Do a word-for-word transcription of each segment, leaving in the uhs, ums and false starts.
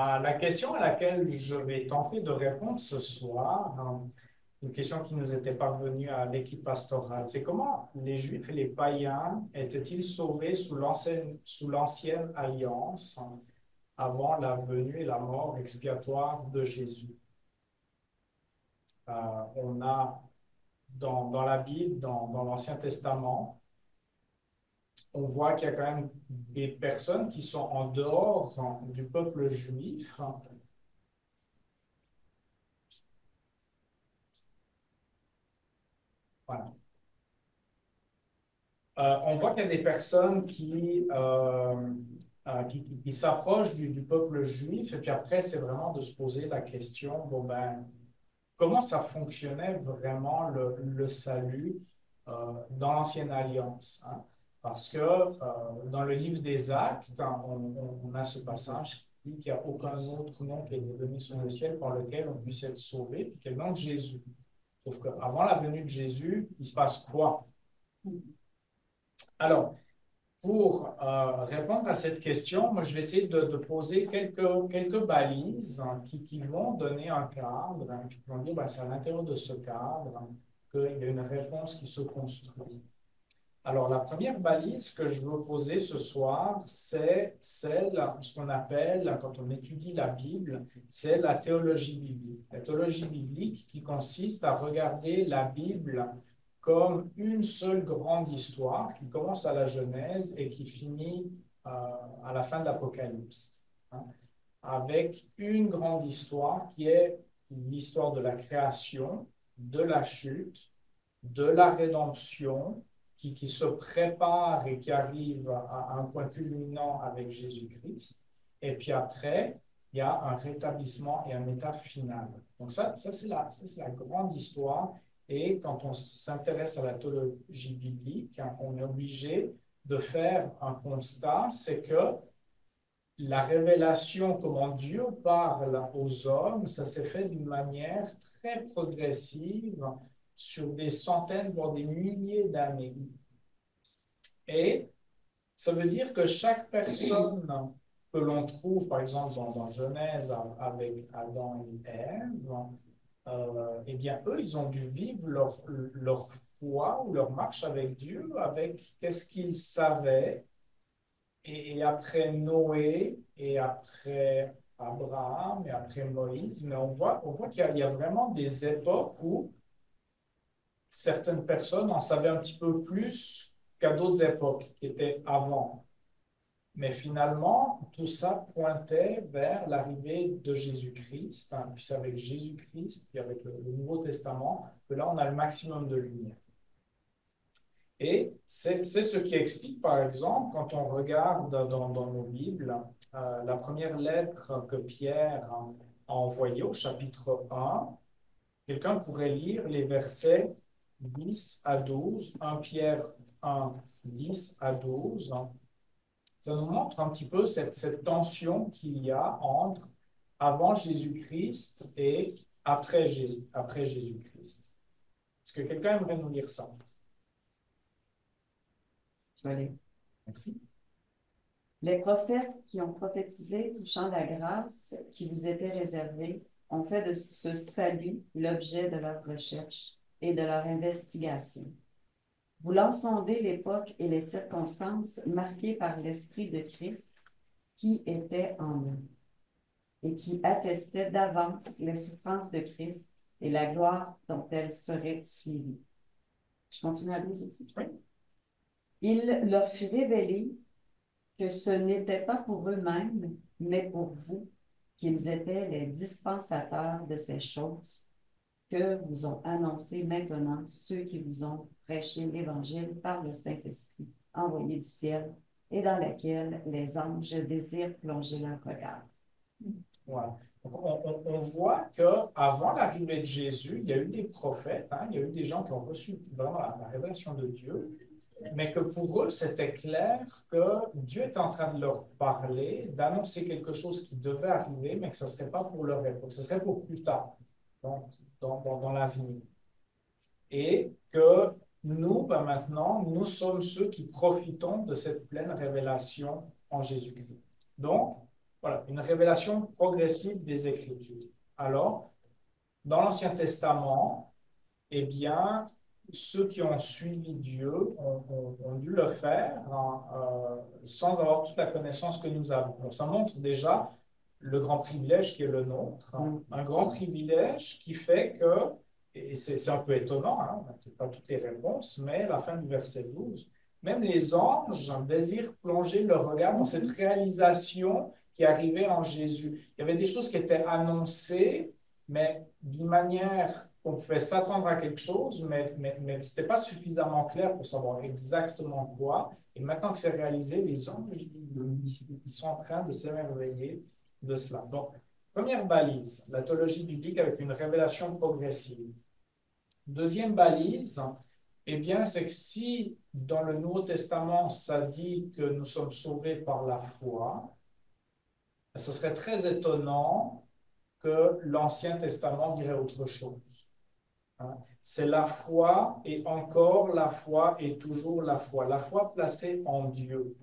À la question à laquelle je vais tenter de répondre ce soir, hein, une question qui nous était parvenue à l'équipe pastorale, c'est comment les Juifs et les païens étaient-ils sauvés sous l'ancienne, sous l'ancienne alliance, hein, avant la venue et la mort expiatoire de Jésus? Euh, on a dans, dans la Bible, dans, dans l'Ancien Testament, on voit qu'il y a quand même des personnes qui sont en dehors, hein, du peuple juif, hein. Voilà. Euh, on voit qu'il y a des personnes qui, euh, euh, qui, qui- qui s'approchent du, du peuple juif, et puis après, c'est vraiment de se poser la question, bon ben, comment ça fonctionnait vraiment le, le salut euh, dans l'Ancienne Alliance, hein? Parce que euh, dans le livre des Actes, hein, on, on- on a ce passage qui dit qu'il n'y a aucun autre nom qui a été donné sur le ciel par lequel on puisse être sauvé, puis qu'il y a le nom de Jésus. Sauf qu'avant la venue de Jésus, il se passe quoi? Alors, pour euh, répondre à cette question, moi, je vais essayer de, de poser quelques, quelques balises, hein, qui, qui vont donner un cadre, hein, puis qui vont dire, ben, c'est à l'intérieur de ce cadre, hein, qu'il y a une réponse qui se construit. Alors, la première balise que je veux poser ce soir, c'est celle, ce qu'on appelle, quand on étudie la Bible, c'est la théologie biblique. La théologie biblique qui consiste à regarder la Bible comme une seule grande histoire qui commence à la Genèse et qui finit euh, à la fin de l'Apocalypse, hein, avec une grande histoire qui est l'histoire de la création, de la chute, de la rédemption, qui, qui se prépare et qui arrive à, à un point culminant avec Jésus-Christ. Et puis après, il y a un rétablissement et un état final. Donc ça, ça c'est la, ça, c'est la grande histoire. Et quand on s'intéresse à la théologie biblique, hein, on est obligé de faire un constat, c'est que la révélation, comment Dieu parle aux hommes, ça s'est fait d'une manière très progressive sur des centaines, voire des milliers d'années. Et ça veut dire que chaque personne que l'on trouve, par exemple, dans, dans Genèse avec Adam et Ève, euh, eh bien, eux, ils ont dû vivre leur, leur foi ou leur marche avec Dieu, avec qu'est-ce qu'ils savaient. Et, et après Noé, et après Abraham, et après Moïse, mais on voit, on voit qu'il y a, il y a vraiment des époques où certaines personnes en savaient un petit peu plus qu'à d'autres époques qui étaient avant. Mais finalement, tout ça pointait vers l'arrivée de Jésus-Christ, hein. Puis c'est avec Jésus-Christ, puis avec le, le Nouveau Testament, que là, on a le maximum de lumière. Et c'est c'est ce qui explique, par exemple, quand on regarde dans, dans nos Bibles, euh, la première lettre que Pierre a envoyée au chapitre un, quelqu'un pourrait lire les versets dix à douze, un Pierre un, dix à douze. Ça nous montre un petit peu cette, cette tension qu'il y a entre avant Jésus-Christ et après Jésus, après Jésus-Christ. Est-ce que quelqu'un aimerait nous lire ça? Je vais aller. Merci. Les prophètes qui ont prophétisé touchant la grâce qui vous était réservée ont fait de ce salut l'objet de leur recherche et de leur investigation. Voulant sonder l'époque et les circonstances marquées par l'Esprit de Christ qui était en eux et qui attestait d'avance les souffrances de Christ et la gloire dont elles seraient suivies. Je continue à douze aussi. Oui. Il leur fut révélé que ce n'était pas pour eux-mêmes, mais pour vous, qu'ils étaient les dispensateurs de ces choses que vous ont annoncées maintenant ceux qui vous ont prêché l'Évangile par le Saint-Esprit envoyé du ciel et dans laquelle les anges désirent plonger leur regard. Voilà. Donc, on, on- on voit qu'avant l'arrivée de Jésus, il y a eu des prophètes, hein, il y a eu des gens qui ont reçu vraiment la, la révélation de Dieu, mais que pour eux, c'était clair que Dieu était en train de leur parler, d'annoncer quelque chose qui devait arriver, mais que ce ne serait pas pour leur époque, ce serait pour plus tard, donc, dans, dans, dans l'avenir. Et que nous, ben maintenant, nous sommes ceux qui profitons de cette pleine révélation en Jésus-Christ. Donc, voilà, une révélation progressive des Écritures. Alors, dans l'Ancien Testament, eh bien, ceux qui ont suivi Dieu ont, ont- ont dû le faire hein, euh, sans avoir toute la connaissance que nous avons. Donc, ça montre déjà le grand privilège qui est le nôtre, hein. Un grand privilège qui fait que, et c'est c'est un peu étonnant, hein, on n'a peut-être pas toutes les réponses, mais la fin du verset douze, même les anges désirent plonger leur regard dans cette réalisation qui arrivait en Jésus. Il y avait des choses qui étaient annoncées, mais d'une manière qu'on pouvait s'attendre à quelque chose, mais, mais, mais ce n'était pas suffisamment clair pour savoir exactement quoi. Et maintenant que c'est réalisé, les anges, ils, ils sont en train de s'émerveiller de cela. Donc, première balise, la théologie biblique avec une révélation progressive. Deuxième balise, eh bien, c'est que si dans le Nouveau Testament, ça dit que nous sommes sauvés par la foi, ce serait très étonnant que l'Ancien Testament dirait autre chose. Hein. C'est la foi et encore la foi et toujours la foi. La foi placée en Dieu.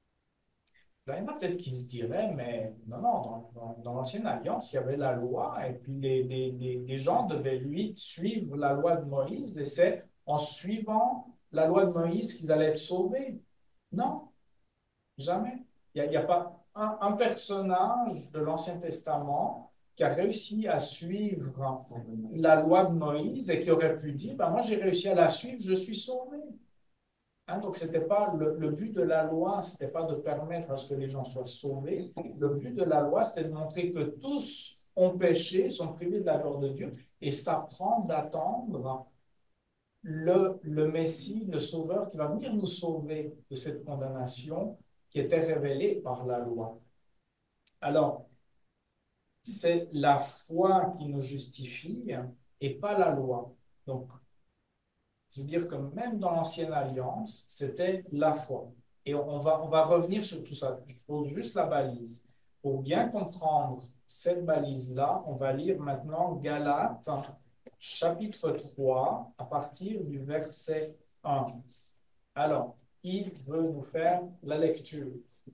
Là, il y en a peut-être qui se diraient, mais non, non, dans, dans, dans l'Ancienne Alliance, il y avait la loi et puis les, les, les, les gens devaient, lui, suivre la loi de Moïse et c'est en suivant la loi de Moïse qu'ils allaient être sauvés. Non, jamais. Il n'y a, a, pas un, un personnage de l'Ancien Testament qui a réussi à suivre la loi de Moïse et qui aurait pu dire, ben, moi j'ai réussi à la suivre, je suis sauvé. Hein, donc, c'était pas le, le but de la loi, c'était pas de permettre à ce que les gens soient sauvés. Le but de la loi, c'était de montrer que tous ont péché, sont privés de la gloire de Dieu, et ça prend d'attendre le, le Messie, le Sauveur, qui va venir nous sauver de cette condamnation qui était révélée par la loi. Alors, c'est la foi qui nous justifie et pas la loi. Donc, c'est-à-dire que même dans l'Ancienne Alliance, c'était la foi. Et on va, on va revenir sur tout ça. Je pose juste la balise. Pour bien comprendre cette balise-là, on va lire maintenant Galates, chapitre trois, à partir du verset un. Alors, qui veut nous faire la lecture?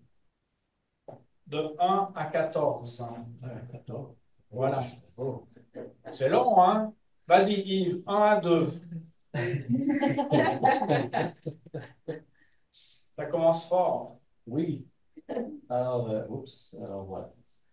De un à quatorze. quatorze. Voilà. Oh. C'est long, hein? Vas-y, Yves, un à deux. Ça commence fort. Oui. Alors, euh, oups, alors voilà.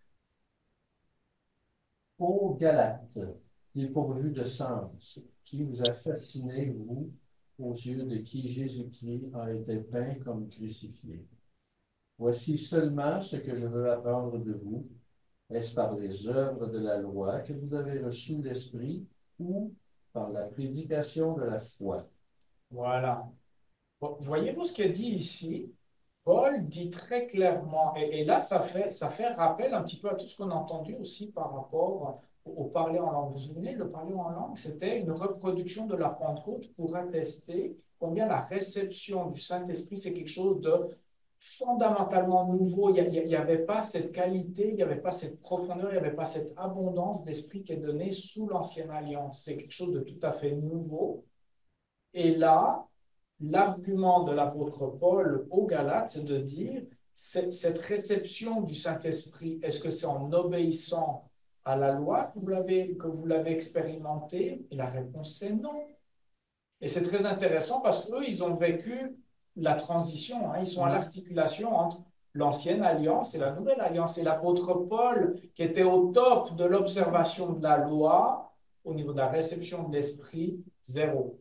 Ô Galate, dépourvu de sens, qui vous a fasciné, vous, aux yeux de qui Jésus-Christ a été peint comme crucifié. Voici seulement ce que je veux apprendre de vous. Est-ce par les œuvres de la loi que vous avez reçu l'Esprit ou par la prédication de la foi? Voilà. Bon, voyez-vous ce qu'il dit ici? Paul dit très clairement, et, et là, ça fait, ça fait rappel un petit peu à tout ce qu'on a entendu aussi par rapport au, au parler en langue. Vous vous souvenez, le parler en langue, c'était une reproduction de la Pentecôte pour attester combien la réception du Saint-Esprit, c'est quelque chose de fondamentalement nouveau. Il n'y avait pas cette qualité, il n'y avait pas cette profondeur, il n'y avait pas cette abondance d'esprit qui est donnée sous l'Ancienne Alliance. C'est quelque chose de tout à fait nouveau. Et là, l'argument de l'apôtre Paul aux Galates, c'est de dire, cette réception du Saint-Esprit, est-ce que c'est en obéissant à la loi que vous l'avez, que vous l'avez expérimenté? Et la réponse, c'est non. Et c'est très intéressant parce qu'eux, ils ont vécu la transition, hein, ils sont à l'articulation entre l'ancienne alliance et la nouvelle alliance. Et l'apôtre Paul, qui était au top de l'observation de la loi, au niveau de la réception de l'Esprit, zéro.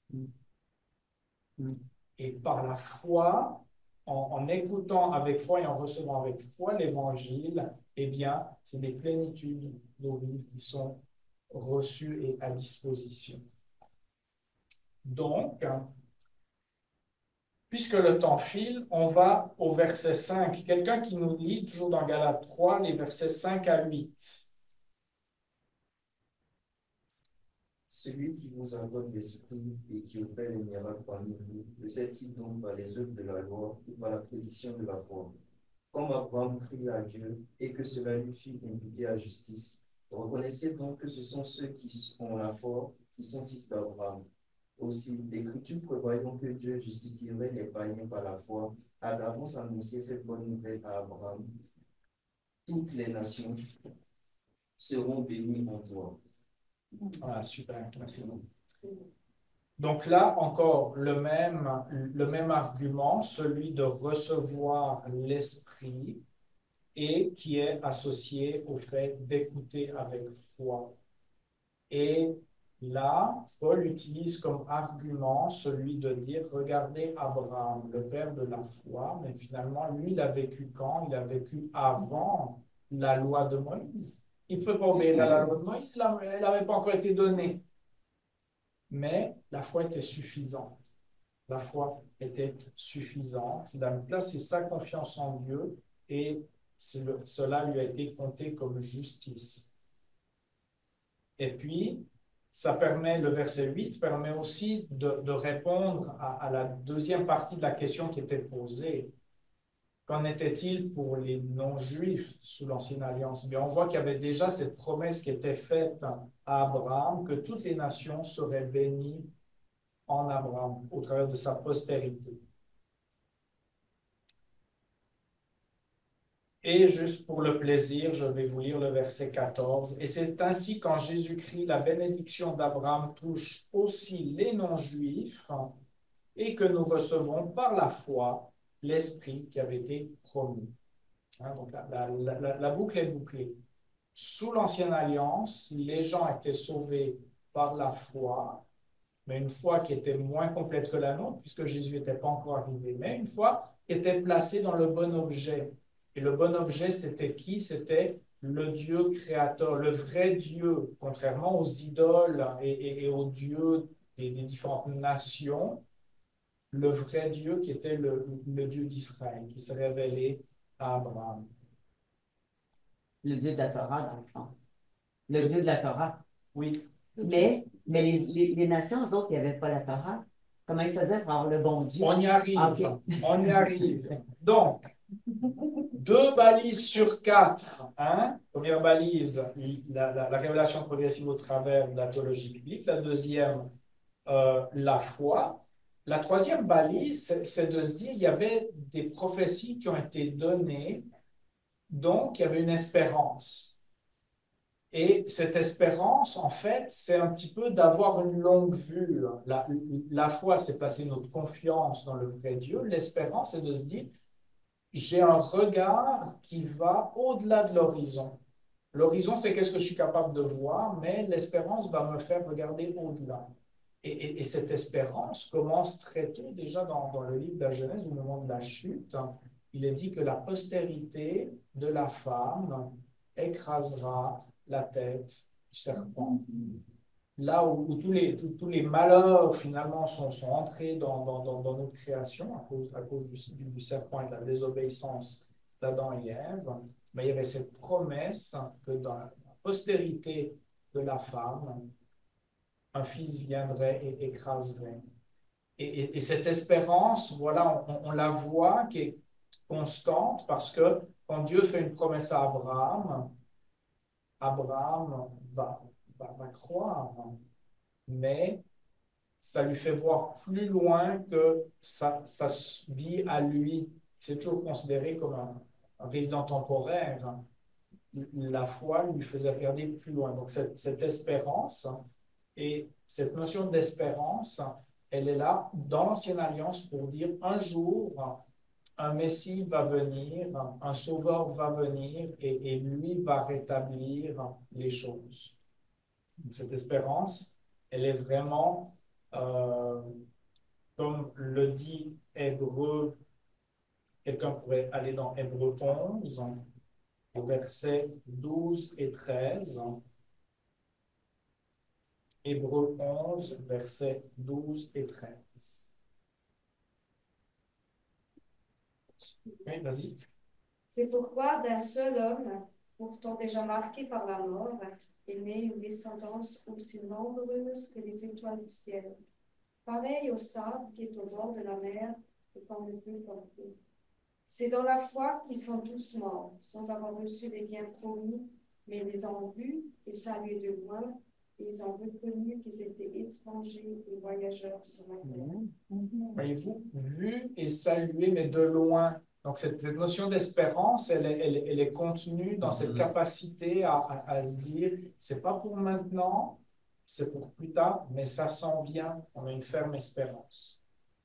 Et par la foi, en, en écoutant avec foi et en recevant avec foi l'Évangile, eh bien, c'est des plénitudes d'eau vive qui sont reçues et à disposition. Donc, puisque le temps file, on va au verset cinq. Quelqu'un qui nous lit, toujours dans Galates trois, les versets cinq à huit. Celui qui vous en donne l'esprit et qui opère les miracles parmi vous, le fait-il donc par les œuvres de la loi ou par la prédiction de la foi? Comme Abraham crut à Dieu et que cela lui fit imputer à justice, reconnaissez donc que ce sont ceux qui ont la foi qui sont fils d'Abraham. Aussi, l'Écriture prévoyant que Dieu justifierait les païens par la foi, a d'avance annoncé cette bonne nouvelle à Abraham, toutes les nations seront bénies en toi. Voilà, super, merci beaucoup. Donc là, encore le même, le même argument, celui de recevoir l'Esprit et qui est associé au fait d'écouter avec foi. Et là, Paul utilise comme argument celui de dire, regardez Abraham, le père de la foi, mais finalement, lui, il a vécu quand? Il a vécu avant la loi de Moïse. Il ne faut pas obéir à la loi de Moïse, là, elle n'avait pas encore été donnée. Mais la foi était suffisante. La foi était suffisante. Il a placé sa confiance en Dieu et cela lui a été compté comme justice. Et puis, ça permet, le verset huit permet aussi de, de répondre à, à la deuxième partie de la question qui était posée. Qu'en était-il pour les non-juifs sous l'Ancienne Alliance? Bien, on voit qu'il y avait déjà cette promesse qui était faite à Abraham, que toutes les nations seraient bénies en Abraham, au travers de sa postérité. Et juste pour le plaisir, je vais vous lire le verset quatorze. Et c'est ainsi qu'en Jésus-Christ, la bénédiction d'Abraham touche aussi les non-juifs et que nous recevons par la foi l'Esprit qui avait été promis. Hein, donc la, la, la, la boucle est bouclée. Sous l'Ancienne Alliance, les gens étaient sauvés par la foi, mais une foi qui était moins complète que la nôtre, puisque Jésus n'était pas encore arrivé, mais une foi qui était placée dans le bon objet. Et le bon objet, c'était qui? C'était le Dieu créateur, le vrai Dieu, contrairement aux idoles et, et, et aux dieux des, des différentes nations, le vrai Dieu qui était le, le Dieu d'Israël, qui s'est révélé à Abraham. Le Dieu de la Torah, dans le fond. Le Dieu de la Torah. Oui. Mais, mais les, les, les nations, eux autres, qui n'avaient pas la Torah, comment ils faisaient pour avoir le bon Dieu? On y arrive. Ah, okay. On y arrive. Donc, deux balises sur quatre. Hein? Première balise, la, la, la révélation progressive au travers de la théologie biblique. La deuxième, euh, la foi. La troisième balise, c'est de se dire qu'il y avait des prophéties qui ont été données, donc il y avait une espérance. Et cette espérance, en fait, c'est un petit peu d'avoir une longue vue. La, la foi, c'est placer notre confiance dans le vrai Dieu. L'espérance, c'est de se dire, j'ai un regard qui va au-delà de l'horizon. L'horizon, c'est qu'est-ce que je suis capable de voir, mais l'espérance va me faire regarder au-delà. Et, et, et cette espérance commence très tôt, déjà dans, dans le livre de la Genèse, au moment de la chute. Il est dit que la postérité de la femme écrasera la tête du serpent. Là où, où tous, les, tous, tous les malheurs finalement sont, sont entrés dans, dans, dans, dans notre création à cause, à cause du, du, du serpent et de la désobéissance d'Adam et Ève, mais il y avait cette promesse que dans la postérité de la femme, un fils viendrait et écraserait. Et, et, et cette espérance, voilà, on, on la voit qui est constante parce que quand Dieu fait une promesse à Abraham, Abraham va, va, va croire, mais ça lui fait voir plus loin que sa, sa vie à lui. C'est toujours considéré comme un, un résident temporaire. La foi lui faisait regarder plus loin. Donc cette, cette espérance et cette notion d'espérance, elle est là dans l'Ancienne Alliance pour dire un jour, un Messie va venir, un Sauveur va venir et, et lui va rétablir les choses. Donc, cette espérance, elle est vraiment, euh, comme le dit Hébreu, quelqu'un pourrait aller dans Hébreu onze, au verset douze et treize. Hébreu onze, versets douze et treize. Oui, vas-y. C'est pourquoi d'un seul homme, pourtant déjà marqué par la mort, est née une descendance aussi nombreuse que les étoiles du ciel, pareille au sable qui est au bord de la mer et qu'on ne peut porter. C'est dans la foi qu'ils sont tous morts, sans avoir reçu les biens promis, mais les ont vus et salués de loin, et ils ont reconnu qu'ils étaient étrangers et voyageurs sur la terre. Voyez-vous, vu et salué, mais de loin. Donc, cette, cette notion d'espérance, elle, est- elle, est- elle est contenue dans cette capacité à, à, à se dire, c'est pas pour maintenant, c'est pour plus tard, mais ça s'en vient, on a une ferme espérance.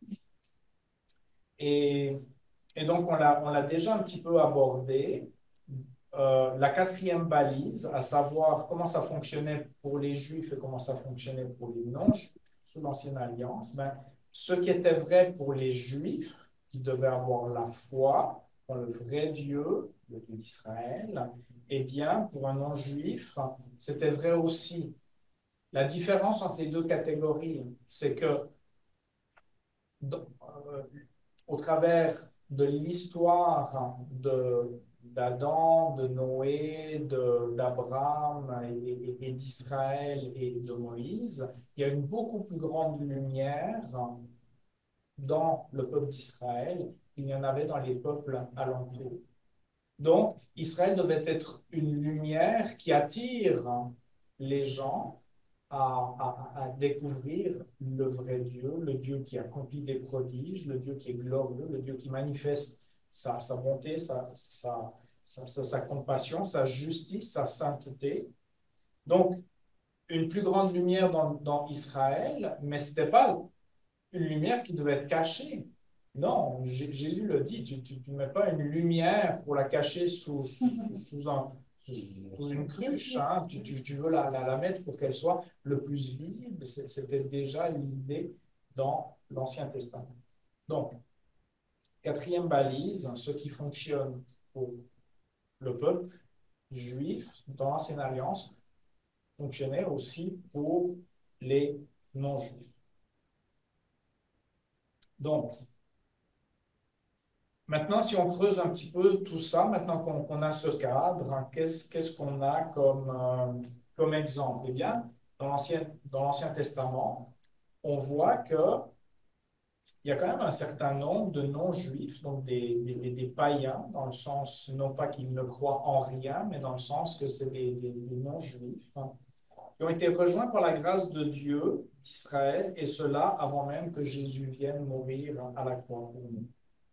Et, et donc, on l'a, on l'a déjà un petit peu abordé. Euh, la quatrième balise, à savoir comment ça fonctionnait pour les Juifs et comment ça fonctionnait pour les non-Juifs sous l'Ancienne Alliance, ben, ce qui était vrai pour les Juifs, qui devaient avoir la foi dans le vrai Dieu, le Dieu d'Israël, eh bien, pour un non-Juif, c'était vrai aussi. La différence entre les deux catégories, c'est que dans- euh, au travers de l'histoire de, d'Adam, de Noé, de, d'Abraham et, et- et d'Israël et de Moïse, il y a une beaucoup plus grande lumière dans le peuple d'Israël qu'il y en avait dans les peuples alentours. Donc, Israël devait être une lumière qui attire les gens à, à- à découvrir le vrai Dieu, le Dieu qui accomplit des prodiges, le Dieu qui est glorieux, le Dieu qui manifeste sa, sa bonté, sa, sa, sa, sa- sa compassion, sa justice, sa sainteté. Donc, une plus grande lumière dans, dans Israël, mais ce n'était pas une lumière qui devait être cachée. Non, J- Jésus le dit, tu ne mets pas une lumière pour la cacher sous, sous, sous un, sous, sous une cruche, hein. Tu, tu, tu veux la, la, la mettre pour qu'elle soit le plus visible. C'est- C'était déjà l'idée dans l'Ancien Testament. Donc, quatrième balise, ce qui fonctionne pour le peuple juif dans l'Ancienne Alliance fonctionnait aussi pour les non-juifs. Donc, maintenant, si on creuse un petit peu tout ça, maintenant qu'on qu'on a ce cadre, hein, qu'est-ce qu'est-ce qu'on a comme, euh, comme exemple? Eh bien, dans l'Ancien, dans l'Ancien Testament, on voit qu'il y a quand même un certain nombre de non-juifs, donc des, des, des païens, dans le sens, non pas qu'ils ne croient en rien, mais dans le sens que c'est des, des, des non-juifs, hein, qui ont été rejoints par la grâce de Dieu d'Israël, et cela avant même que Jésus vienne mourir à la croix pour nous.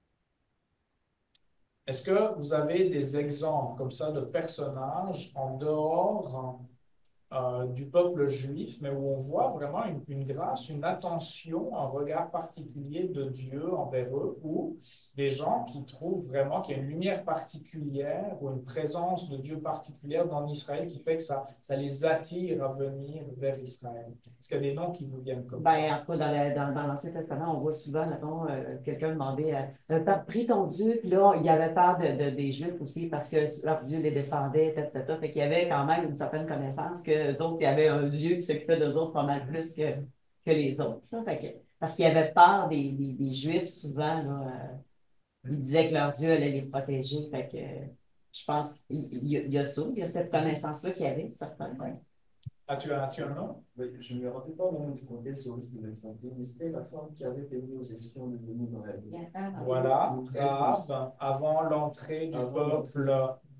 Est-ce que vous avez des exemples comme ça de personnages en dehors euh, du peuple juif, mais où on voit vraiment une, une grâce, une attention, un regard particulier de Dieu envers eux, ou des gens qui trouvent vraiment qu'il y a une lumière particulière ou une présence de Dieu particulière dans Israël qui fait que ça, ça les attire à venir vers Israël? Est-ce qu'il y a des noms qui vous viennent comme ça? Ben, en tout cas, dans le- dans- dans l'Ancien Testament, on voit souvent, mettons, euh, quelqu'un demander euh, Euh, T'as pris ton Dieu, puis là, il y avait peur de, de- des Juifs aussi parce que leur Dieu les défendait, et cetera. Fait qu'il y avait quand même une certaine connaissance que les autres, il y avait un Dieu qui s'occupait d'eux autres pas mal plus que, que les autres, là. Fait que, parce qu'il y avait peur des, des, des Juifs souvent, là, euh, ils disaient que leur Dieu allait les protéger. Fait que euh, je pense qu'il il y, a il y a ça, il y a cette connaissance-là qu'il y avait, certainement. As-tu un, as-tu un nom? Oui, je ne me rappelle pas le nom du contexte, au risque de me tromper, mais c'était la femme qui avait permis aux espions de venir dans la ville. Voilà, Rahab, avant l'entrée du Avant peuple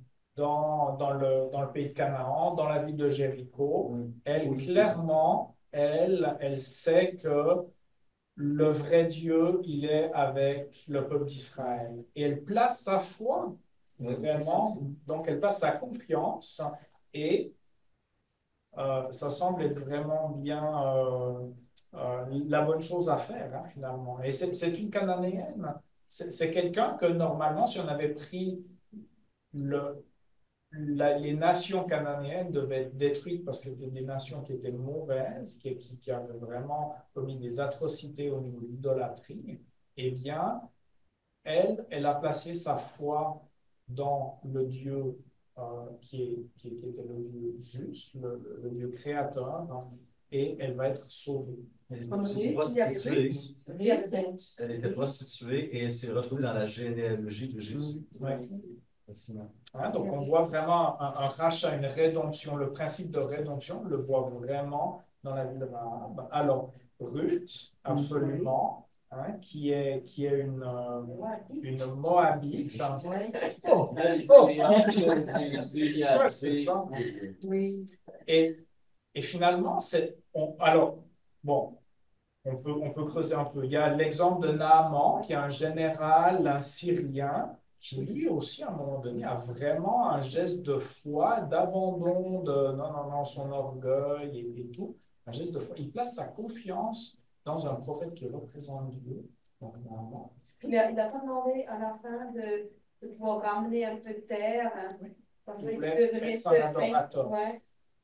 dans, dans le, dans le pays de Canaan, dans la ville de Jéricho, Oui. elle, Oui, clairement, elle, elle sait que le vrai Dieu, il est avec le peuple d'Israël. Et elle place sa foi, Oui, vraiment, donc elle place sa confiance, et euh, ça semble être vraiment bien euh, euh, la bonne chose à faire, hein, finalement. Et c'est c'est une Cananéenne. C'est c'est quelqu'un que normalement, si on avait pris le, la- les nations cananéennes devaient être détruites parce que c'était des nations qui étaient mauvaises, qui, qui, qui avaient vraiment commis des atrocités au niveau de l'idolâtrie, eh bien, elle, elle a placé sa foi dans le Dieu euh, qui, est, qui, qui était le Dieu juste, le, le- le Dieu créateur, hein, et elle va être sauvée. Elle était Comme lui, prostituée. il y avait des- Elle était prostituée et elle s'est retrouvée dans la généalogie de Jésus. Ouais. Fascinant. Hein, donc, on voit vraiment un, un rachat, une rédemption. Le principe de rédemption, on le voit vraiment dans la vie de Rahab. Alors, Ruth, absolument, hein, qui est, qui est une, euh, une Moabite. Hein. Oh! Oh! Ouais, c'est ça. Oui. Et, et finalement, c'est, on, alors, bon, on peut, on peut creuser un peu. Il y a l'exemple de Naaman, qui est un général, un Syrien, qui lui aussi, à un moment donné, a vraiment un geste de foi, d'abandon de non, non, non, son orgueil et, et tout. Un geste de foi. Il place sa confiance dans un prophète qui représente Dieu. Donc, Naaman. Il n'a il a pas demandé à la fin de, de pouvoir ramener un peu de terre, hein, Oui. parce Il qu'il voulait devrait être se... un c'est- adorateur. Ouais.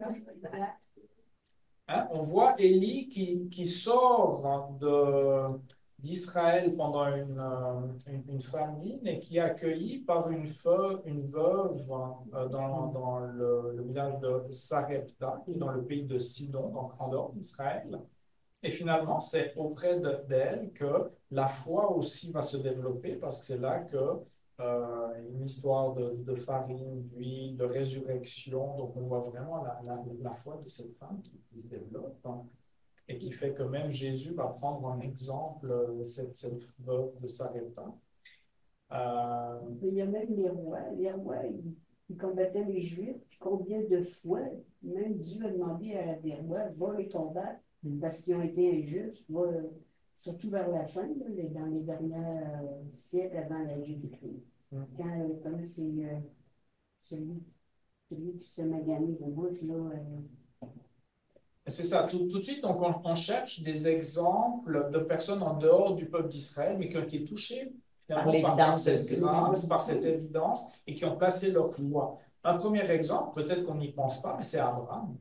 Hein, on voit Élie qui, qui sort de, d'Israël pendant une, euh, une, une famine et qui est accueilli par une, feu, une veuve euh, dans, dans le, le village de Sarepta, qui est dans le pays de Sidon, donc en dehors d'Israël. Et finalement, c'est auprès de- d'elle que la foi aussi va se développer parce que c'est là que euh, une histoire de, de farine, d'huile, de résurrection. Donc, on voit vraiment la, la, la foi de cette femme qui, qui se développe, hein, et qui fait que même Jésus va prendre en exemple euh, cette, cette veuve de Sarepta. Euh, Il y a même les rois. Les rois, ils, ils combattaient les Juifs. Puis combien de fois, même Dieu a demandé à des rois, va les combattre parce qu'ils ont été injustes, va, surtout vers la fin, là, les- dans les derniers euh, siècles avant la Jésus-Christ. Mm. Quand, euh, comment c'est euh, celui, celui qui se magané au bout, là, euh, C'est ça, tout, tout de suite, donc on, on cherche des exemples de personnes en dehors du peuple d'Israël, mais qui ont été touchées finalement par, par l'évidence de cette Dieu. grâce, par cette évidence, et qui ont placé leur foi. Un premier exemple, peut-être qu'on n'y pense pas, mais c'est Abraham.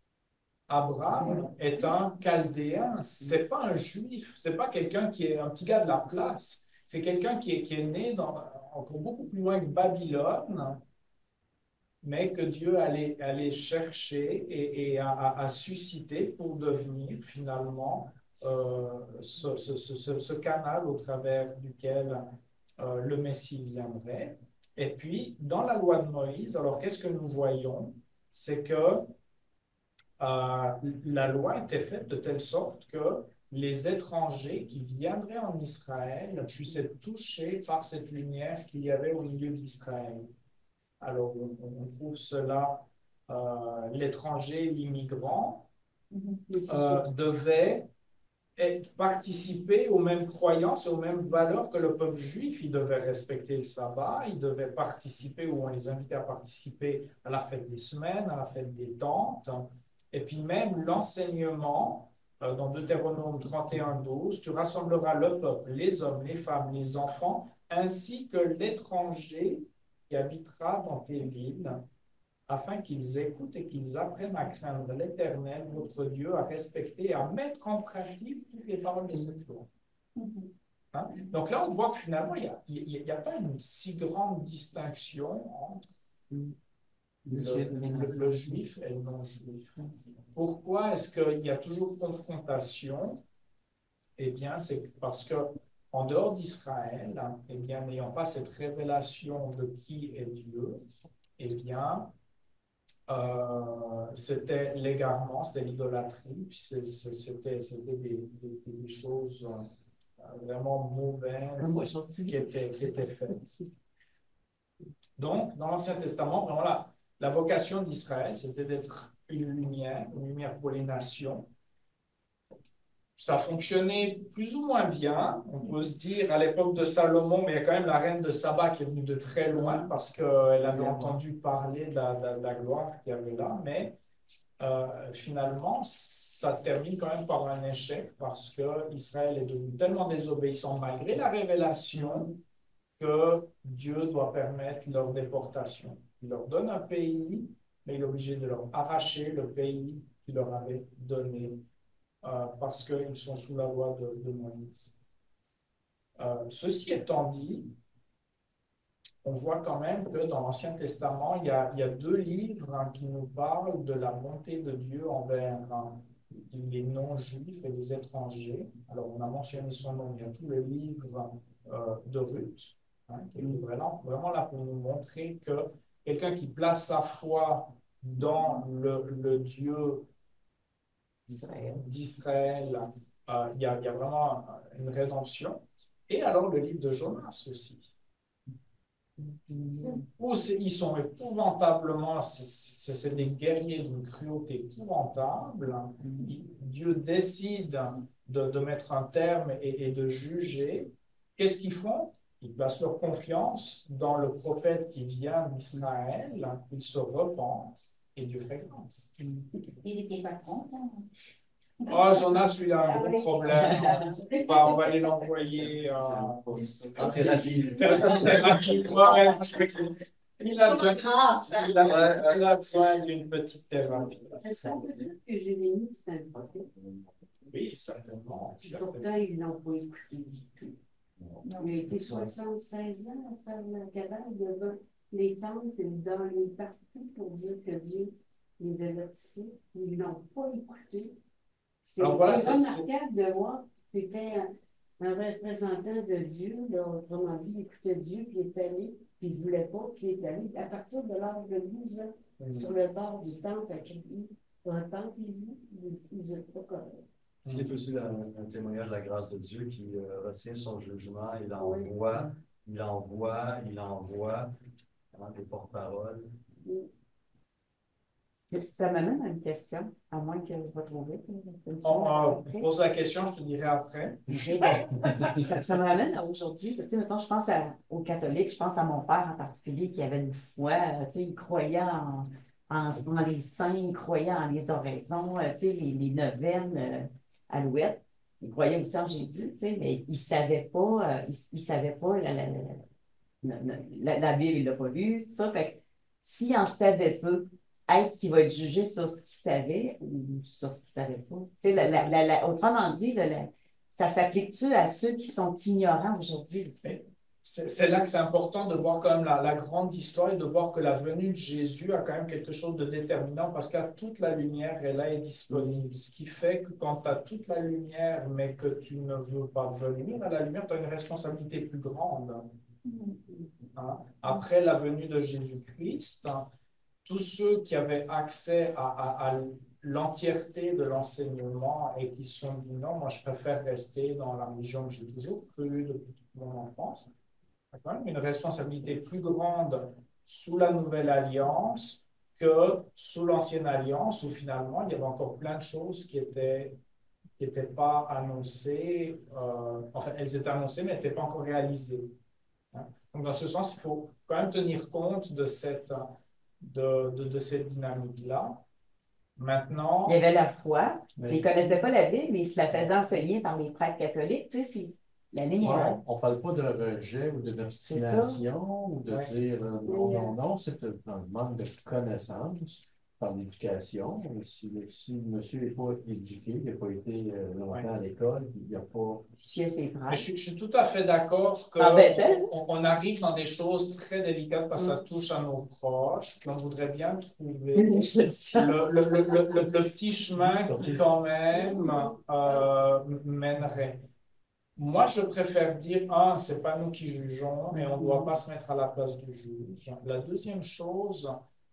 Abraham est un Chaldéen, c'est pas un Juif, c'est pas quelqu'un qui est un petit gars de la place, c'est quelqu'un qui est, qui est né dans, encore beaucoup plus loin que Babylone, mais que Dieu allait, allait chercher et, et a, a- a suscité pour devenir finalement euh, ce, ce- ce- ce canal au travers duquel euh, le Messie viendrait. Et puis, dans la loi de Moïse, alors qu'est-ce que nous voyons? C'est que euh, la loi était faite de telle sorte que les étrangers qui viendraient en Israël puissent être touchés par cette lumière qu'il y avait au milieu d'Israël. Alors, on, on trouve cela, euh, l'étranger, l'immigrant, euh, devait être- participer aux mêmes croyances et aux mêmes valeurs que le peuple juif. Il devait respecter le sabbat, il devait participer, ou on les invitait à participer à la fête des semaines, à la fête des tentes, et puis même l'enseignement, euh, dans Deutéronome trente et un, douze, tu rassembleras le peuple, les hommes, les femmes, les enfants, ainsi que l'étranger qui habitera dans tes villes, afin qu'ils écoutent et qu'ils apprennent à craindre l'Éternel, votre Dieu, à respecter et à mettre en pratique toutes les paroles de cette loi. Hein? Donc là, on voit que finalement, il n'y a, a, a pas une si grande distinction entre le, le, le juif et le non-juif. Pourquoi est-ce qu'il y a toujours confrontation? Eh bien, c'est parce que en dehors d'Israël, eh bien, n'ayant pas cette révélation de qui est Dieu, eh bien, Euh, c'était l'égarement, c'était l'idolâtrie, puis c'était des, des, des choses euh, vraiment mauvaises qui étaient, qui étaient faites. Donc, dans l'Ancien Testament, vraiment la, la vocation d'Israël, c'était d'être une lumière, une lumière pour les nations. Ça fonctionnait plus ou moins bien. On peut se dire, à l'époque de Salomon, mais il y a quand même la reine de Saba qui est venue de très loin parce qu'elle avait entendu parler de la, de, de la gloire qu'il y avait là. Mais euh, finalement, ça termine quand même par un échec parce qu'Israël est devenu tellement désobéissant malgré la révélation que Dieu doit permettre leur déportation. Il leur donne un pays, mais il est obligé de leur arracher le pays qu'il leur avait donné. Euh, parce qu'ils sont sous la loi de, de Moïse. Euh, ceci étant dit, on voit quand même que dans l'Ancien Testament, il y a, il y a deux livres hein, qui nous parlent de la bonté de Dieu envers hein, les non-juifs et les étrangers. Alors, on a mentionné son nom, il y a tout le livre euh, de Ruth, hein, qui est vraiment, vraiment là pour nous montrer que quelqu'un qui place sa foi dans le, le Dieu d'Israël, euh, il y, a, il y a vraiment une rédemption. Et alors le livre de Jonas aussi, où ils sont épouvantablement, c'est des guerriers d'une cruauté épouvantable. Dieu décide de, de mettre un terme et, et de juger, qu'est-ce qu'ils font? Ils placent leur confiance dans le prophète qui vient d'Israël, ils se repentent et Dieu fait grâce. Il n'était pas content. Oh, Jonas, lui, a un gros problème. On va, on va aller l'envoyer euh, En thérapie. faire une petite thérapie. Ouais, parce que il a besoin, grâce. il a, il a besoin d'une petite thérapie. Est-ce qu'on peut dire que Jérémie, c'est un prophète? Oui, certainement. Puis pourtant, ils n'ont pas écouté du tout. Il a été soixante-seize ans à faire la cabane devant les temples, dans les partout pour dire que Dieu les avertissait. Ils n'ont pas écouté. C'est Alors voilà, c'est c'est- remarquable de voir que c'était un, un représentant de Dieu, là, autrement dit, il écoutait Dieu, puis il est allé, puis il ne voulait pas, puis il est allé. À partir de l'âge de douze ans, Mhm. sur le bord du temple, à crier, repentez-vous, vous n'êtes pas correct. C'est aussi un, un témoignage de la grâce de Dieu qui euh, retient son jugement, il envoie, il envoie, il envoie hein, des porte-paroles. Ça m'amène à une question, à moins que je vais trouver. On, on pose la question, je te dirai après. Ça, ça me ramène à aujourd'hui. Tu sais, mettons, je pense à- aux catholiques, je pense à mon père en particulier qui avait une foi, euh, tu sais, il croyait en, en, en les saints, il croyait en les oraisons, euh, tu sais, les, les neuvaines euh, alouettes. Il croyait aussi en Jésus, tu sais, mais il savait pas, euh, il, il savait pas la, la, la, la, la, la- la Bible, il l'a pas lu, tout ça. Fait que s'il en savait peu, est-ce qu'il va être jugé sur ce qu'il savait ou sur ce qu'il savait pas? Tu sais, la, la, la, la- autrement dit, la, la- ça s'applique-tu à ceux qui sont ignorants aujourd'hui aussi? C'est c'est là que c'est important de voir quand même la, la grande histoire et de voir que la venue de Jésus a quand même quelque chose de déterminant parce qu'à toute la lumière, elle est disponible. Ce qui fait que quand tu as toute la lumière, mais que tu ne veux pas venir à la lumière, tu as une responsabilité plus grande. Hein. Après la venue de Jésus-Christ, hein, tous ceux qui avaient accès à, à- à l'entièreté de l'enseignement et qui se sont dit non, moi je préfère rester dans la religion que j'ai toujours cru depuis toute mon enfance, il y a quand même une responsabilité plus grande sous la nouvelle alliance que sous l'ancienne alliance où finalement il y avait encore plein de choses qui étaient qui n'étaient pas annoncées, euh, enfin elles étaient annoncées mais n'étaient pas encore réalisées. Hein. Donc dans ce sens, il faut quand même tenir compte de cette de, de, de cette dynamique-là. Maintenant, Il y avait la foi, Mais mais ils ne connaissaient pas la Bible, mais ils se la faisaient enseigner par les prêtres catholiques. Tu sais, c'est- la ligne est ouais, là. on ne parle pas de rejet ou de d'obstination ou de Ouais. dire euh, non, non, non, c'est un un manque de connaissance par l'éducation. Si, si le monsieur n'est pas éduqué, il n'a pas été euh, longtemps Ouais. à l'école, il n'a pas. Puis il y a ses mais prêtres. je, je suis tout à fait d'accord que Ah, ben, ben. on, on arrive dans des choses très délicates parce que ça touche à nos proches, puis on voudrait bien trouver le, le, le, le, le, le petit chemin qui quand même euh, mènerait. Moi, je préfère dire, un, c'est pas nous qui jugeons et on ne doit pas se mettre à la place du juge. La deuxième chose,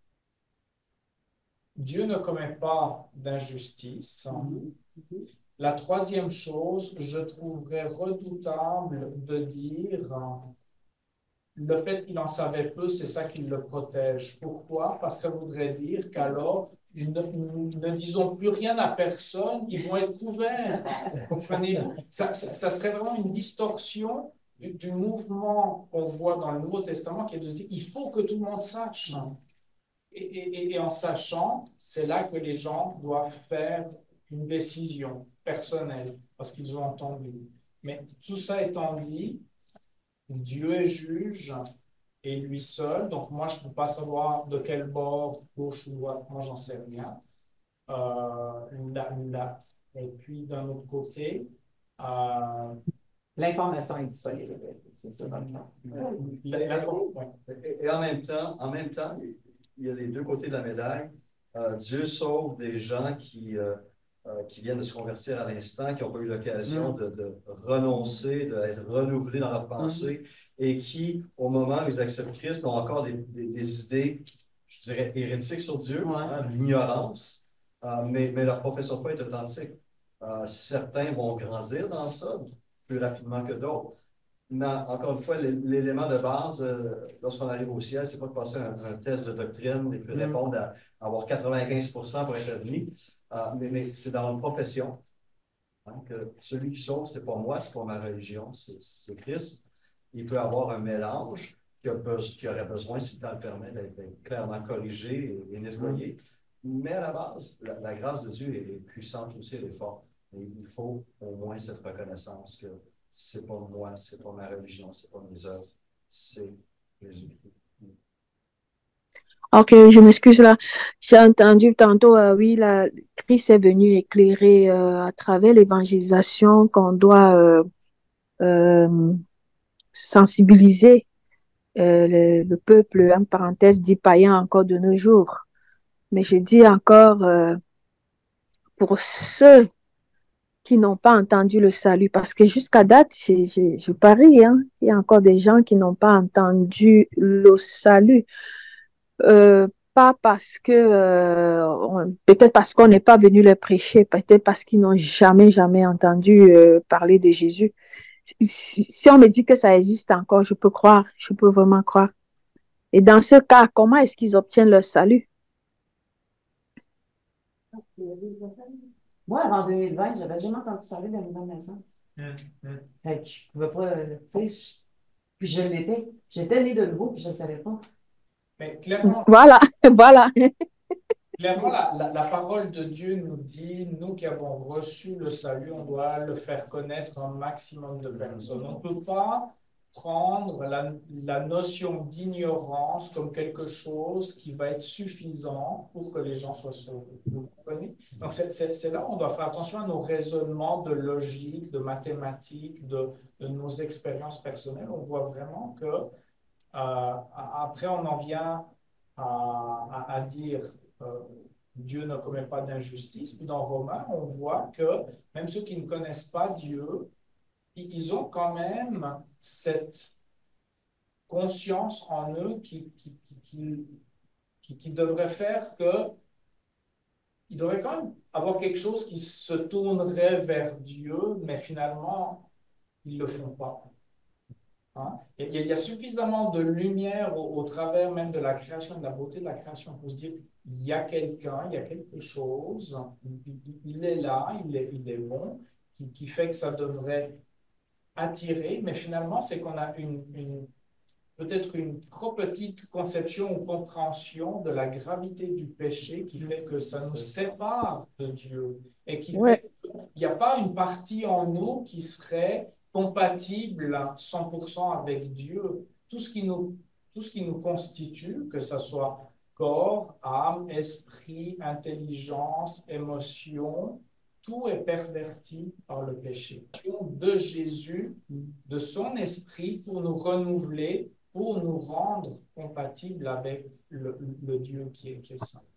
Dieu ne commet pas d'injustice. La troisième chose, je trouverais redoutable de dire le fait qu'il en savait peu, c'est ça qui le protège. Pourquoi? Parce que ça voudrait dire qu'alors, nous ne, nous ne disons plus rien à personne, ils vont être couverts. Comprenez-vous? Ça, ça, ça serait vraiment une distorsion du, du mouvement qu'on voit dans le Nouveau Testament qui est de se dire il faut que tout le monde sache. Et, et, et en sachant, c'est là que les gens doivent faire une décision personnelle parce qu'ils ont entendu. Mais tout ça étant dit, Dieu est juge et lui seul. Donc moi, je ne peux pas savoir de quel bord, gauche ou droite, moi, j'en sais rien. Euh, là, là. Et puis, d'un autre côté, euh, L'information est disponible. C'est ça, dans le fond. la- la- ouais. Et, et en même temps, en même temps, il y a les deux côtés de la médaille. Euh, Dieu sauve des gens qui, euh, euh, qui viennent de se convertir à l'instant, qui n'ont pas eu l'occasion Mm. de, de renoncer, d'être renouvelés dans leur pensée, et qui, au moment où ils acceptent Christ, ont encore des, des, des idées, je dirais, hérétiques sur Dieu, Ouais. hein, de l'ignorance, euh, mais, mais leur profession de foi est authentique. Euh, certains vont grandir dans ça plus rapidement que d'autres. Mais encore une fois, l'élément de base, euh, lorsqu'on arrive au ciel, c'est pas de passer un, un test de doctrine et puis Mm. répondre à, à avoir quatre-vingt-quinze pour cent pour être admis, euh, mais, mais c'est dans une profession. Hein, que celui qui sauve, c'est pas moi, c'est pas ma religion, c'est c'est Christ. Il peut avoir un mélange qui, a be- qui aurait besoin, si le temps le permet, d'être d'être clairement corrigé et, et nettoyé. Mais à la base, la, la grâce de Dieu est, est puissante aussi, elle est forte. Et il faut au moins cette reconnaissance que c'est pas moi, c'est pas ma religion, c'est pas mes œuvres, c'est Jésus-Christ. Ok, je m'excuse là. J'ai entendu tantôt, euh, oui, la, Christ est venu éclairer euh, à travers l'évangélisation qu'on doit euh, euh, sensibiliser euh, le, le peuple, en parenthèse, dit païen encore de nos jours. Mais je dis encore, euh, pour ceux qui n'ont pas entendu le salut, parce que jusqu'à date, je, je, je parie, hein, il y a encore des gens qui n'ont pas entendu le salut. Euh, pas parce que, euh, on- peut-être parce qu'on n'est pas venu leur prêcher, peut-être parce qu'ils n'ont jamais, jamais entendu euh, parler de Jésus. Si, si on me dit que ça existe encore, je peux croire, je peux vraiment croire. Et dans ce cas, comment est-ce qu'ils obtiennent leur salut? Moi, avant deux mille vingt, j'avais jamais entendu parler de la nouvelle naissance. Hum, hum. Fait que je pouvais pas, euh, tu sais, je- puis je l'étais. J'étais née de nouveau, puis je ne le savais pas. Mais clairement, Voilà, voilà. clairement la, la, la parole de Dieu nous dit, nous qui avons reçu le salut, on doit le faire connaître à un maximum de personnes. On ne peut pas prendre la, la notion d'ignorance comme quelque chose qui va être suffisant pour que les gens soient sauvés. Vous comprenez? Donc, c'est c'est- c'est là où on doit faire attention à nos raisonnements de logique, de mathématiques, de, de nos expériences personnelles. On voit vraiment que euh, après, on en vient à, à- à dire euh, Dieu ne commet pas d'injustice. Puis dans Romains, on voit que même ceux qui ne connaissent pas Dieu, i- ils ont quand même cette conscience en eux qui, qui, qui, qui, qui- qui devrait faire que ils devraient quand même avoir quelque chose qui se tournerait vers Dieu, mais finalement, ils ne le font pas. Hein? Il y a, il y a suffisamment de lumière au, au travers même de la création, de la beauté de la création pour se dire, il y a quelqu'un, il y a quelque chose, il, il- il est là, il est, il est bon, qui, qui fait que ça devrait attirer, mais finalement, c'est qu'on a une, une- peut-être une trop petite conception ou compréhension de la gravité du péché qui fait que ça nous sépare de Dieu et qui Ouais. fait qu'il n'y a pas une partie en nous qui serait compatible à cent pour cent avec Dieu. Tout ce qui nous, tout ce qui nous constitue, que ce soit corps, âme, esprit, intelligence, émotion, tout est perverti par le péché. De Jésus, de son esprit pour nous renouveler, pour nous rendre compatibles avec le, le Dieu qui est, qui est saint.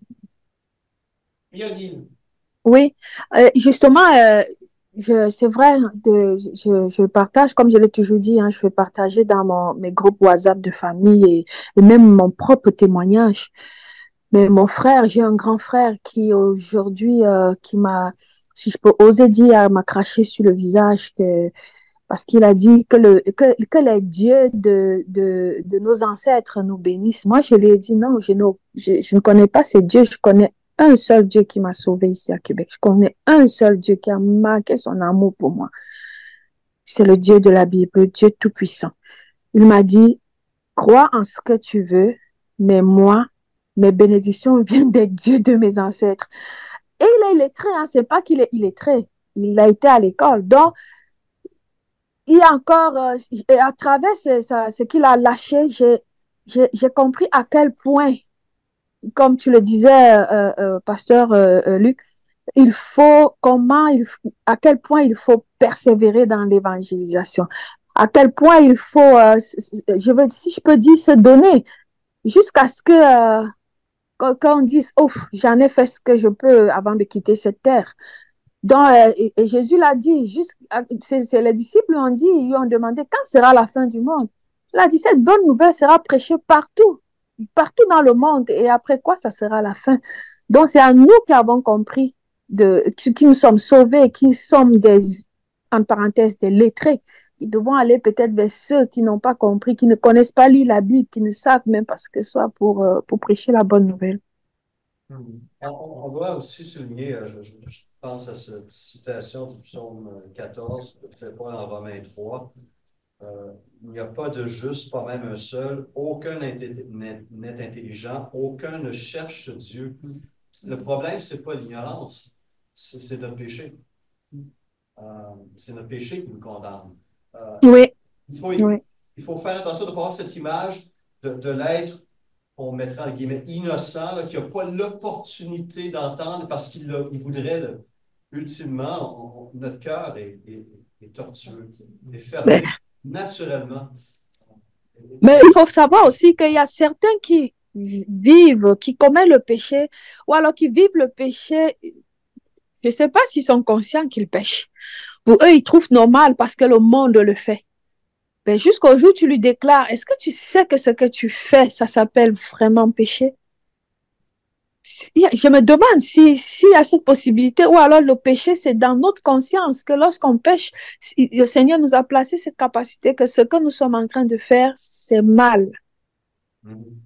Yodine. Oui, euh, justement, euh, je, c'est vrai, de, je, je partage, comme je l'ai toujours dit, hein, je vais partager dans mon, mes groupes WhatsApp de famille et, et même mon propre témoignage. Mais mon frère, j'ai un grand frère qui aujourd'hui, euh, qui m'a, si je peux oser dire, m'a craché sur le visage que, parce qu'il a dit que, le, que, que les dieux de, de, de nos ancêtres nous bénissent. Moi, je lui ai dit non, je ne, je, je ne connais pas ces dieux, je connais un seul Dieu qui m'a sauvé ici à Québec. Je connais un seul Dieu qui a marqué son amour pour moi. C'est le Dieu de la Bible, le Dieu tout-puissant. Il m'a dit, crois en ce que tu veux, mais moi, mes bénédictions viennent des dieux de mes ancêtres. Et il est illettré, hein, c'est pas qu'il est illettré. Il a été à l'école. Donc, il y a encore, euh, à travers ce, ce, ce qu'il a lâché, j'ai, j'ai, j'ai compris à quel point, comme tu le disais, euh, euh, pasteur euh, euh, Luc, il faut, comment, il, à quel point il faut persévérer dans l'évangélisation, à quel point il faut, euh, je veux, si je peux dire, se donner jusqu'à ce que, euh, quand, quand on dise, oh, j'en ai fait ce que je peux avant de quitter cette terre. Donc, euh, et, et Jésus l'a dit, juste, c'est, c'est les disciples lui ont dit, ils lui ont demandé quand sera la fin du monde. Il a dit, cette bonne nouvelle sera prêchée partout, partout dans le monde. Et après quoi, ça sera la fin. Donc, c'est à nous qui avons compris de, qui nous sommes sauvés, qui sommes des, en parenthèse, des lettrés, qui devons aller peut-être vers ceux qui n'ont pas compris, qui ne connaissent pas lire la Bible, qui ne savent même pas ce que ce soit pour, euh, pour prêcher la bonne nouvelle. Mhm. On, on- on doit aussi souligner, euh, je, je- je pense à cette citation du psaume quatorze, fait pas en Romains trois. Euh, il n'y a pas de juste, pas même un seul. Aucun n'est n'est- n'est intelligent. Aucun ne cherche Dieu. Le problème, c'est pas l'ignorance, c'est c'est notre péché. Euh, c'est notre péché qui nous condamne. Euh, et Oui, il faut, oui. il faut faire attention de ne pas avoir cette image de, de l'être, on mettra en guillemets, innocent, là, qui n'a pas l'opportunité d'entendre parce qu'il l'a- il voudrait, le- ultimement, on- on- notre cœur est, est- est tortueux, est Mais, fermé naturellement. mais il faut savoir aussi qu'il y a certains qui vivent, qui commettent le péché, ou alors qui vivent le péché. Je ne sais pas s'ils sont conscients qu'ils pêchent. Pour eux, ils trouvent normal parce que le monde le fait. Mais jusqu'au jour où tu lui déclares, est-ce que tu sais que ce que tu fais, ça s'appelle vraiment péché? Je me demande si, s'il y a cette possibilité, ou alors le péché, c'est dans notre conscience que lorsqu'on pêche, si- le Seigneur nous a placé cette capacité que ce que nous sommes en train de faire, c'est mal. Mhm.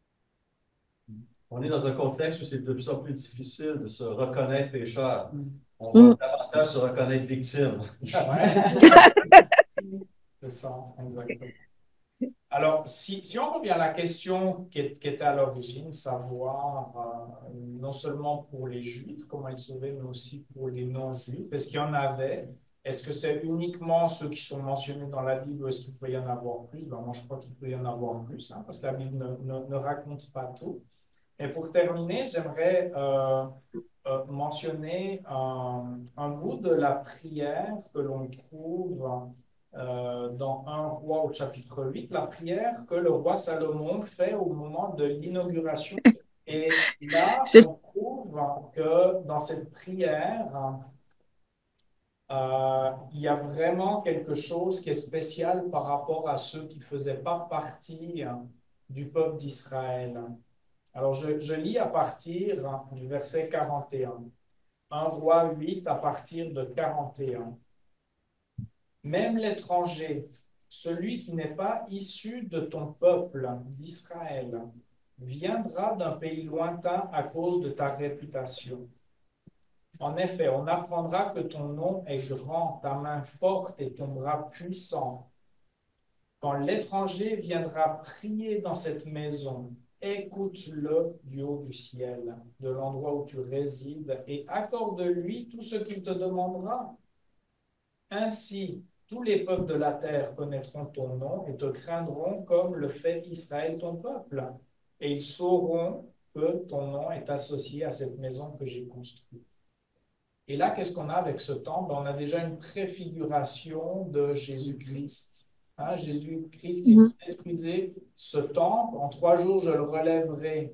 On est dans un contexte où c'est de plus en plus difficile de se reconnaître pécheur. On va Mm. davantage se reconnaître victime. Ouais, c'est ça, exactement. Alors, si, si on revient à la question qui, est- qui était à l'origine, savoir euh, non seulement pour les Juifs, comment être sauvés, mais aussi pour les non-Juifs, est-ce qu'il y en avait? Est-ce que c'est uniquement ceux qui sont mentionnés dans la Bible ou est-ce qu'il peut y en avoir plus? Ben, moi, je crois qu'il peut y en avoir plus, hein, parce que la Bible ne, ne- ne raconte pas tout. Et pour terminer, j'aimerais euh, euh, mentionner un, un bout de la prière que l'on trouve euh, dans un roi au chapitre huit, la prière que le roi Salomon fait au moment de l'inauguration. Et là, C'est, on trouve que dans cette prière, euh, il y a vraiment quelque chose qui est spécial par rapport à ceux qui ne faisaient pas partie du peuple d'Israël. Alors, je, je lis à partir du verset quarante et un. un roi huit à partir de quarante et un. Même l'étranger, celui qui n'est pas issu de ton peuple d'Israël, viendra d'un pays lointain à cause de ta réputation. En effet, on apprendra que ton nom est grand, ta main forte et ton bras puissant. Quand l'étranger viendra prier dans cette maison, écoute-le du haut du ciel, de l'endroit où tu résides, et accorde-lui tout ce qu'il te demandera. Ainsi, tous les peuples de la terre connaîtront ton nom et te craindront comme le fait Israël, ton peuple. Et ils sauront que ton nom est associé à cette maison que j'ai construite. Et là, qu'est-ce qu'on a avec ce temple? On a déjà une préfiguration de Jésus-Christ. Hein, Jésus-Christ qui dit, Mhm. détruisez ce temple, en trois jours je le relèverai.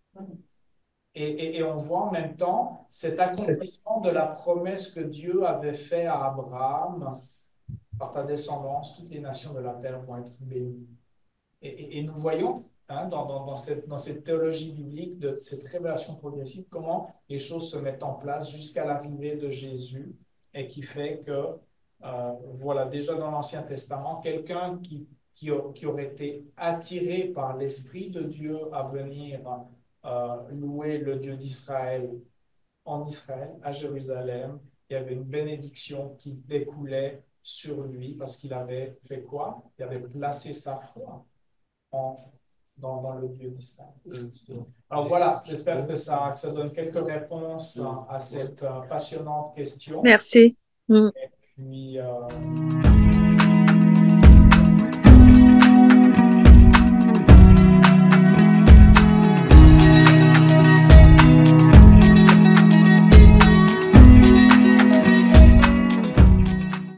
Et, et, et on voit en même temps cet accomplissement de la promesse que Dieu avait fait à Abraham. Par ta descendance, toutes les nations de la terre vont être bénies. Et, et- et nous voyons hein, dans, dans- dans cette, dans cette théologie biblique, de cette révélation progressive, comment les choses se mettent en place jusqu'à l'arrivée de Jésus et qui fait que, euh, voilà, déjà dans l'Ancien Testament, quelqu'un qui, qui, a- qui aurait été attiré par l'Esprit de Dieu à venir euh, louer le Dieu d'Israël en Israël, à Jérusalem, il y avait une bénédiction qui découlait sur lui parce qu'il avait fait quoi? Il avait placé sa foi en, dans, dans le Dieu d'Israël. Alors voilà, j'espère que ça, que ça donne quelques réponses à, à cette euh, passionnante question. merci. Mm. Et puis, euh,